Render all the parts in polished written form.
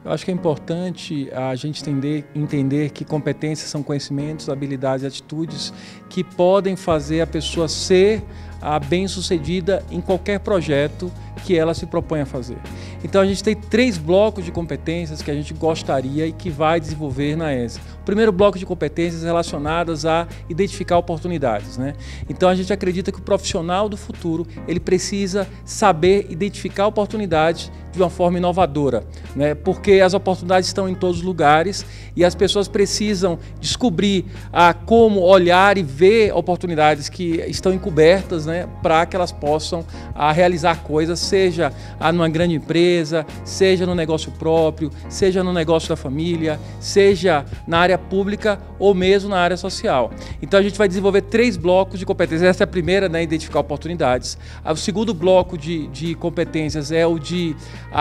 Eu acho que é importante a gente entender que competências são conhecimentos, habilidades e atitudes que podem fazer a pessoa ser bem-sucedida em qualquer projeto que ela se propõe a fazer. Então a gente tem 3 blocos de competências que a gente gostaria e que vai desenvolver na ESE. O primeiro bloco de competências relacionadas a identificar oportunidades, né? Então a gente acredita que o profissional do futuro ele precisa saber identificar oportunidades de uma forma inovadora, né? Porque as oportunidades estão em todos os lugares e as pessoas precisam descobrir como olhar e ver oportunidades que estão encobertas, né? Para que elas possam realizar coisas, seja numa grande empresa, seja no negócio próprio, seja no negócio da família, seja na área pública ou mesmo na área social. Então a gente vai desenvolver 3 blocos de competências. Essa é a primeira, né? Identificar oportunidades. O segundo bloco de competências é o de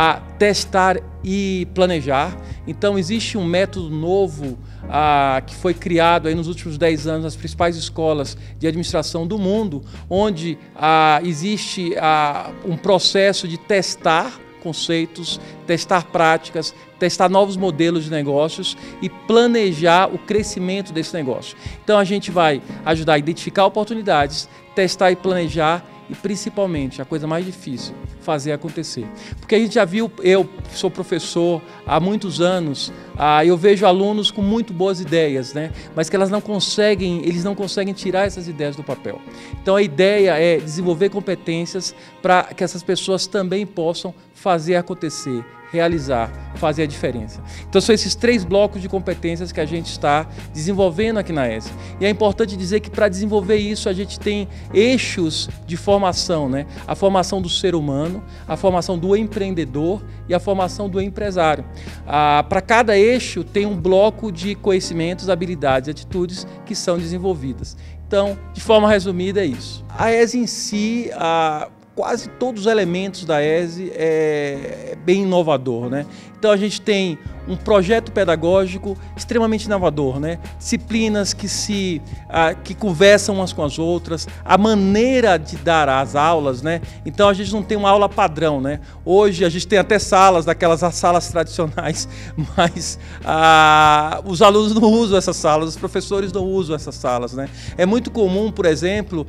testar e planejar. Então existe um método novo que foi criado aí nos últimos 10 anos nas principais escolas de administração do mundo, onde existe um processo de testar conceitos, testar práticas, testar novos modelos de negócios e planejar o crescimento desse negócio. Então a gente vai ajudar a identificar oportunidades, testar e planejar e principalmente, a coisa mais difícil, fazer acontecer. Porque a gente já viu, eu sou professor há muitos anos, eu vejo alunos com muito boas ideias, né? Mas que eles não conseguem tirar essas ideias do papel. Então a ideia é desenvolver competências para que essas pessoas também possam fazer acontecer, realizar, fazer a diferença. Então são esses 3 blocos de competências que a gente está desenvolvendo aqui na ESE. E é importante dizer que para desenvolver isso a gente tem eixos de formação, né? A formação do ser humano, a formação do empreendedor e a formação do empresário. Para cada eixo tem um bloco de conhecimentos, habilidades e atitudes que são desenvolvidas. Então, de forma resumida, é isso. A ESE em si, quase todos os elementos da ESE é bem inovador, né? Então a gente tem um projeto pedagógico extremamente inovador, né? Disciplinas que conversam umas com as outras, a maneira de dar as aulas, né? Então a gente não tem uma aula padrão, né? Hoje a gente tem até salas, daquelas salas tradicionais, mas os alunos não usam essas salas, os professores não usam essas salas, né? É muito comum, por exemplo,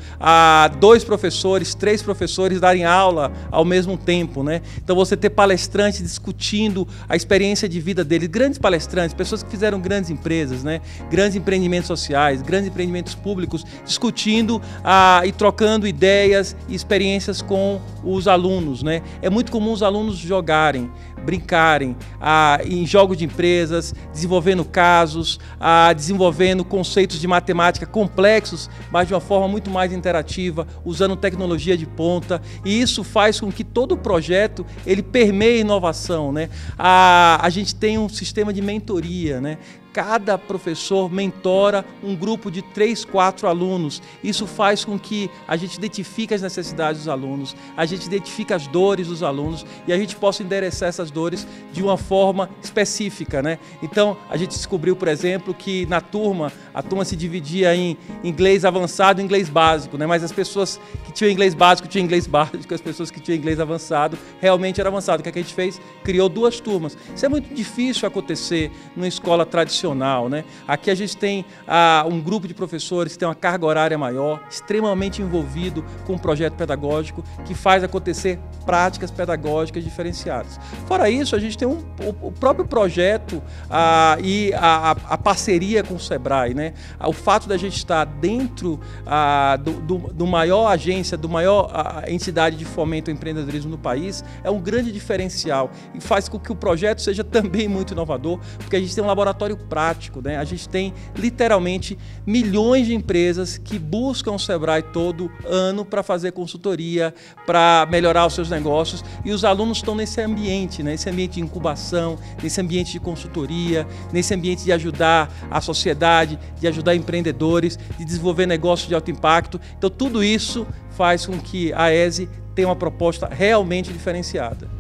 2 professores, 3 professores darem aula ao mesmo tempo, né? Então você ter palestrantes discutindo a experiência de vida deles, grandes palestrantes, pessoas que fizeram grandes empresas, né? Grandes empreendimentos sociais, grandes empreendimentos públicos, discutindo e trocando ideias e experiências com os alunos, né? É muito comum os alunos jogarem, brincarem em jogos de empresas, desenvolvendo casos, desenvolvendo conceitos de matemática complexos, mas de uma forma muito mais interativa, usando tecnologia de ponta, e isso faz com que todo o projeto ele permeie inovação, né? A gente tem um sistema de mentoria, né? Cada professor mentora um grupo de 3, 4 alunos. Isso faz com que a gente identifique as necessidades dos alunos, a gente identifique as dores dos alunos e a gente possa endereçar essas dores de uma forma específica, né? Então, a gente descobriu, por exemplo, que na turma, a turma se dividia em inglês avançado e inglês básico, né? Mas as pessoas que tinham inglês básico, as pessoas que tinham inglês avançado, realmente era avançado. O que a gente fez? Criou 2 turmas. Isso é muito difícil acontecer numa escola tradicional, né? Aqui a gente tem um grupo de professores que tem uma carga horária maior, extremamente envolvido com um projeto pedagógico que faz acontecer práticas pedagógicas diferenciadas. Fora isso, a gente tem o próprio projeto e a parceria com o Sebrae, né? O fato da gente estar dentro do maior agência, do maior entidade de fomento ao empreendedorismo no país é um grande diferencial e faz com que o projeto seja também muito inovador, porque a gente tem um laboratório prático, né? A gente tem literalmente milhões de empresas que buscam o Sebrae todo ano para fazer consultoria, para melhorar os seus negócios, e os alunos estão nesse ambiente, né? Nesse ambiente de incubação, nesse ambiente de consultoria, nesse ambiente de ajudar a sociedade, de ajudar empreendedores, de desenvolver negócios de alto impacto. Então tudo isso faz com que a ESE tenha uma proposta realmente diferenciada.